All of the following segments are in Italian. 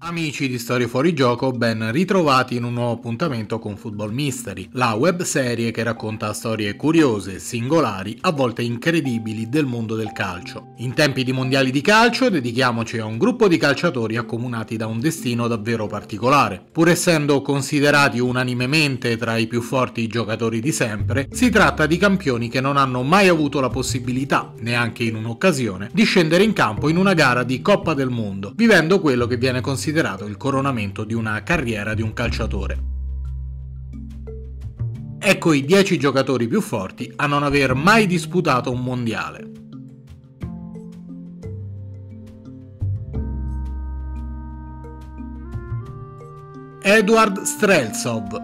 Amici di Storie Fuori Gioco, ben ritrovati in un nuovo appuntamento con Football Mystery, la web serie che racconta storie curiose, singolari, a volte incredibili del mondo del calcio. In tempi di mondiali di calcio dedichiamoci a un gruppo di calciatori accomunati da un destino davvero particolare. Pur essendo considerati unanimemente tra i più forti giocatori di sempre, si tratta di campioni che non hanno mai avuto la possibilità, neanche in un'occasione, di scendere in campo in una gara di Coppa del Mondo, vivendo quello che viene considerato il coronamento di una carriera di un calciatore. Ecco i 10 giocatori più forti a non aver mai disputato un mondiale. Edward Streltsov.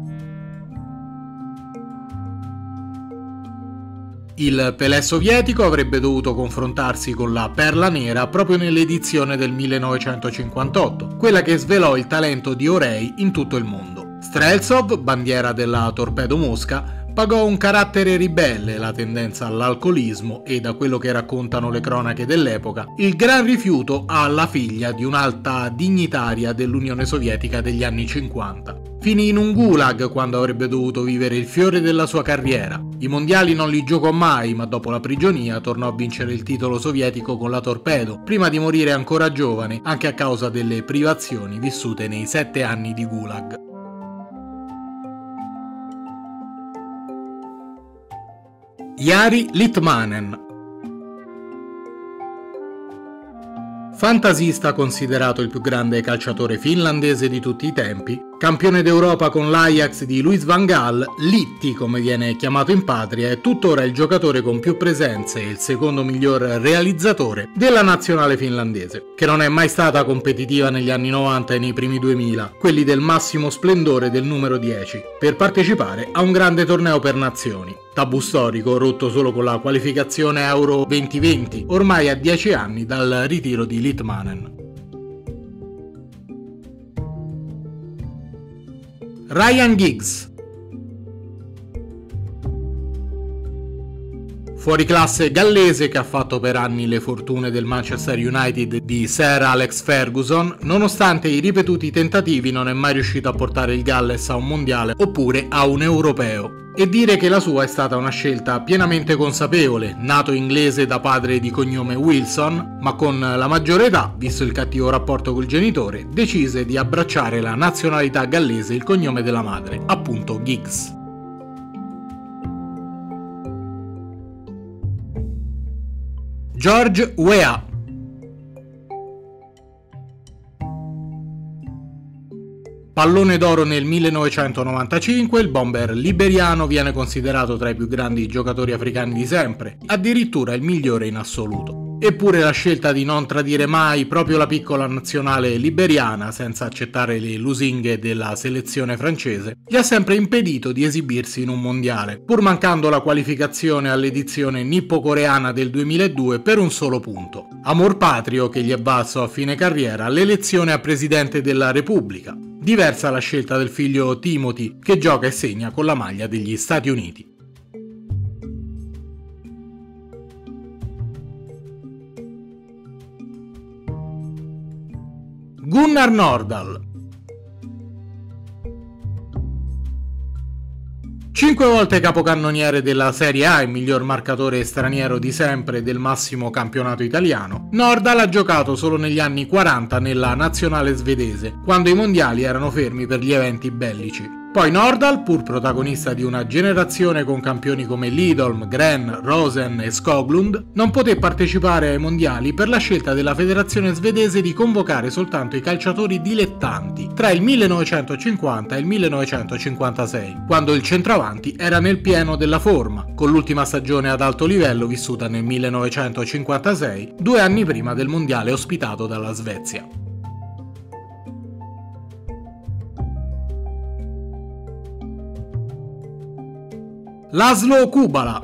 Il Pelé sovietico avrebbe dovuto confrontarsi con la Perla Nera proprio nell'edizione del 1958, quella che svelò il talento di Orei in tutto il mondo. Streltsov, bandiera della Torpedo Mosca, pagò un carattere ribelle, la tendenza all'alcolismo e, da quello che raccontano le cronache dell'epoca, il gran rifiuto alla figlia di un'alta dignitaria dell'Unione Sovietica degli anni 50. Finì in un gulag quando avrebbe dovuto vivere il fiore della sua carriera. I mondiali non li giocò mai, ma dopo la prigionia tornò a vincere il titolo sovietico con la Torpedo, prima di morire ancora giovane, anche a causa delle privazioni vissute nei 7 anni di gulag. Jari Litmanen. Fantasista considerato il più grande calciatore finlandese di tutti i tempi, campione d'Europa con l'Ajax di Louis van Gaal, Litti come viene chiamato in patria, è tuttora il giocatore con più presenze e il secondo miglior realizzatore della nazionale finlandese, che non è mai stata competitiva negli anni 90 e nei primi 2000, quelli del massimo splendore del numero 10, per partecipare a un grande torneo per nazioni. Tabù storico rotto solo con la qualificazione Euro 2020, ormai a 10 anni dal ritiro di Litmanen. Ryan Giggs. Fuoriclasse gallese che ha fatto per anni le fortune del Manchester United di Sir Alex Ferguson, nonostante i ripetuti tentativi non è mai riuscito a portare il Galles a un mondiale oppure a un europeo. E dire che la sua è stata una scelta pienamente consapevole, nato inglese da padre di cognome Wilson, ma con la maggiore età, visto il cattivo rapporto col genitore, decise di abbracciare la nazionalità gallese e il cognome della madre, appunto Giggs. George Weah. Pallone d'oro nel 1995, il bomber liberiano viene considerato tra i più grandi giocatori africani di sempre, addirittura il migliore in assoluto. Eppure la scelta di non tradire mai proprio la piccola nazionale liberiana, senza accettare le lusinghe della selezione francese, gli ha sempre impedito di esibirsi in un mondiale, pur mancando la qualificazione all'edizione nippo-coreana del 2002 per un solo punto. Amor patrio che gli è valso a fine carriera l'elezione a presidente della Repubblica. Diversa la scelta del figlio Timothy, che gioca e segna con la maglia degli Stati Uniti. Gunnar Nordahl. 5 volte capocannoniere della Serie A e miglior marcatore straniero di sempre del massimo campionato italiano, Nordahl ha giocato solo negli anni 40 nella nazionale svedese, quando i mondiali erano fermi per gli eventi bellici. Poi Nordahl, pur protagonista di una generazione con campioni come Lidholm, Gren, Rosen e Skoglund, non poté partecipare ai mondiali per la scelta della federazione svedese di convocare soltanto i calciatori dilettanti tra il 1950 e il 1956, quando il centravanti era nel pieno della forma, con l'ultima stagione ad alto livello vissuta nel 1956, 2 anni prima del mondiale ospitato dalla Svezia. Laszlo Kubala.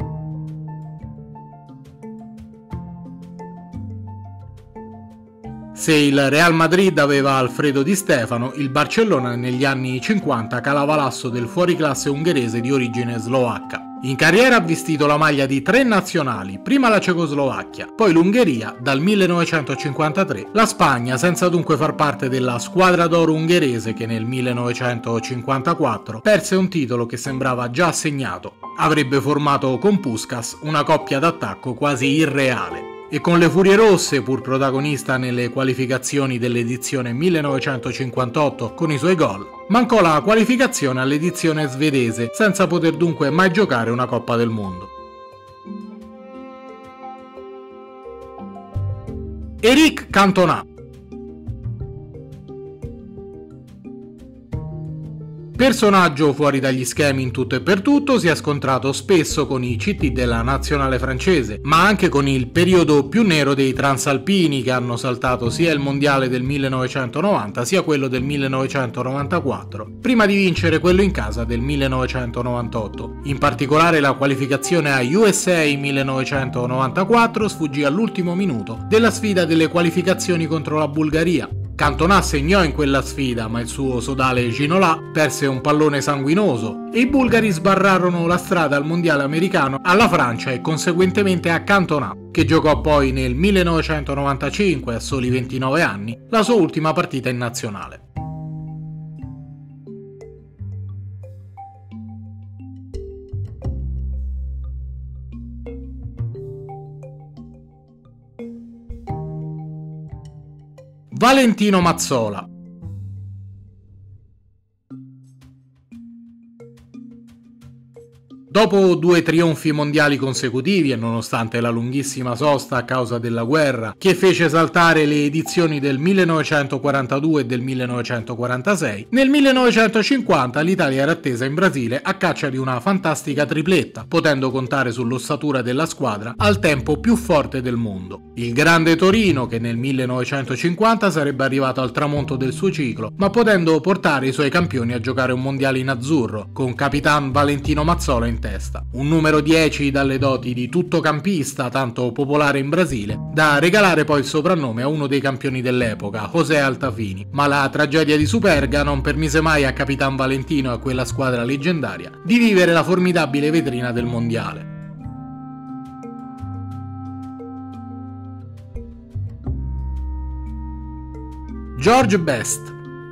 Se il Real Madrid aveva Alfredo Di Stefano, il Barcellona negli anni 50 calava l'asso del fuoriclasse ungherese di origine slovacca. In carriera ha vestito la maglia di 3 nazionali, prima la Cecoslovacchia, poi l'Ungheria dal 1953, la Spagna senza dunque far parte della squadra d'oro ungherese che nel 1954 perse un titolo che sembrava già assegnato. Avrebbe formato con Puskás una coppia d'attacco quasi irreale. E con le Furie Rosse, pur protagonista nelle qualificazioni dell'edizione 1958 con i suoi gol, mancò la qualificazione all'edizione svedese, senza poter dunque mai giocare una Coppa del Mondo. Éric Cantona. Personaggio fuori dagli schemi in tutto e per tutto, si è scontrato spesso con i CT della nazionale francese, ma anche con il periodo più nero dei transalpini che hanno saltato sia il mondiale del 1990 sia quello del 1994, prima di vincere quello in casa del 1998. In particolare la qualificazione a USA 1994 sfuggì all'ultimo minuto della sfida delle qualificazioni contro la Bulgaria. Cantona segnò in quella sfida, ma il suo sodale Ginola perse un pallone sanguinoso e i bulgari sbarrarono la strada al mondiale americano alla Francia e conseguentemente a Cantona, che giocò poi nel 1995, a soli 29 anni, la sua ultima partita in nazionale. Valentino Mazzola. Dopo 2 trionfi mondiali consecutivi e nonostante la lunghissima sosta a causa della guerra che fece saltare le edizioni del 1942 e del 1946, nel 1950 l'Italia era attesa in Brasile a caccia di una fantastica tripletta, potendo contare sull'ossatura della squadra al tempo più forte del mondo. Il grande Torino, che nel 1950 sarebbe arrivato al tramonto del suo ciclo, ma potendo portare i suoi campioni a giocare un mondiale in azzurro, con capitan Valentino Mazzola in testa. Un numero 10 dalle doti di tuttocampista, tanto popolare in Brasile, da regalare poi il soprannome a uno dei campioni dell'epoca, José Altafini. Ma la tragedia di Superga non permise mai a capitan Valentino e a quella squadra leggendaria di vivere la formidabile vetrina del mondiale. George Best.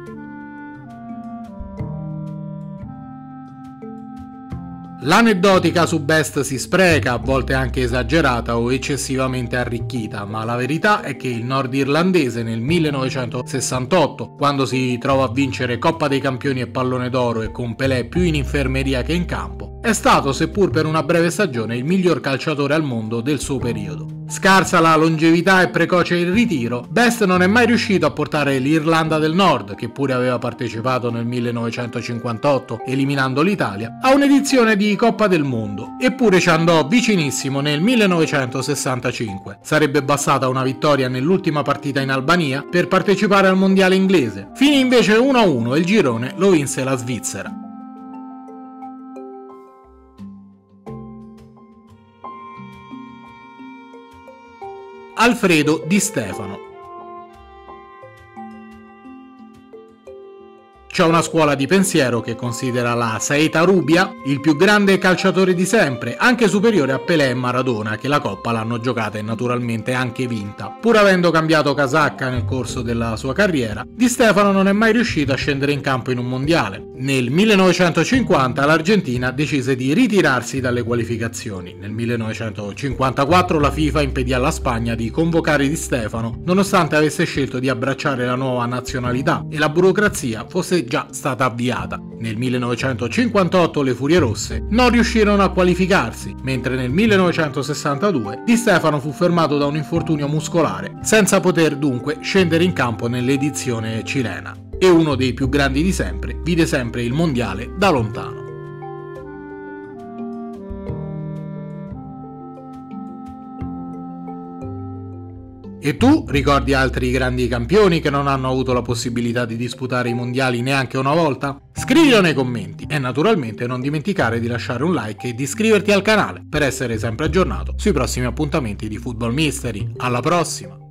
L'aneddotica su Best si spreca, a volte anche esagerata o eccessivamente arricchita, ma la verità è che il nordirlandese nel 1968, quando si trova a vincere Coppa dei Campioni e Pallone d'Oro e con Pelé più in infermeria che in campo, è stato, seppur per una breve stagione, il miglior calciatore al mondo del suo periodo. Scarsa la longevità e precoce il ritiro, Best non è mai riuscito a portare l'Irlanda del Nord, che pure aveva partecipato nel 1958 eliminando l'Italia, a un'edizione di Coppa del Mondo, eppure ci andò vicinissimo nel 1965. Sarebbe bastata una vittoria nell'ultima partita in Albania per partecipare al mondiale inglese. Finì invece 1-1 e il girone lo vinse la Svizzera. Alfredo Di Stefano. C'è una scuola di pensiero che considera la Saeta Rubia il più grande calciatore di sempre, anche superiore a Pelé e Maradona, che la Coppa l'hanno giocata e naturalmente anche vinta. Pur avendo cambiato casacca nel corso della sua carriera, Di Stefano non è mai riuscito a scendere in campo in un mondiale. Nel 1950 l'Argentina decise di ritirarsi dalle qualificazioni. Nel 1954 la FIFA impedì alla Spagna di convocare Di Stefano, nonostante avesse scelto di abbracciare la nuova nazionalità e la burocrazia fosse già stata avviata. Nel 1958 le Furie Rosse non riuscirono a qualificarsi, mentre nel 1962 Di Stefano fu fermato da un infortunio muscolare, senza poter dunque scendere in campo nell'edizione cilena. E uno dei più grandi di sempre vide sempre il mondiale da lontano. E tu ricordi altri grandi campioni che non hanno avuto la possibilità di disputare i mondiali neanche una volta? Scrivilo nei commenti e naturalmente non dimenticare di lasciare un like e di iscriverti al canale per essere sempre aggiornato sui prossimi appuntamenti di Football Mystery. Alla prossima!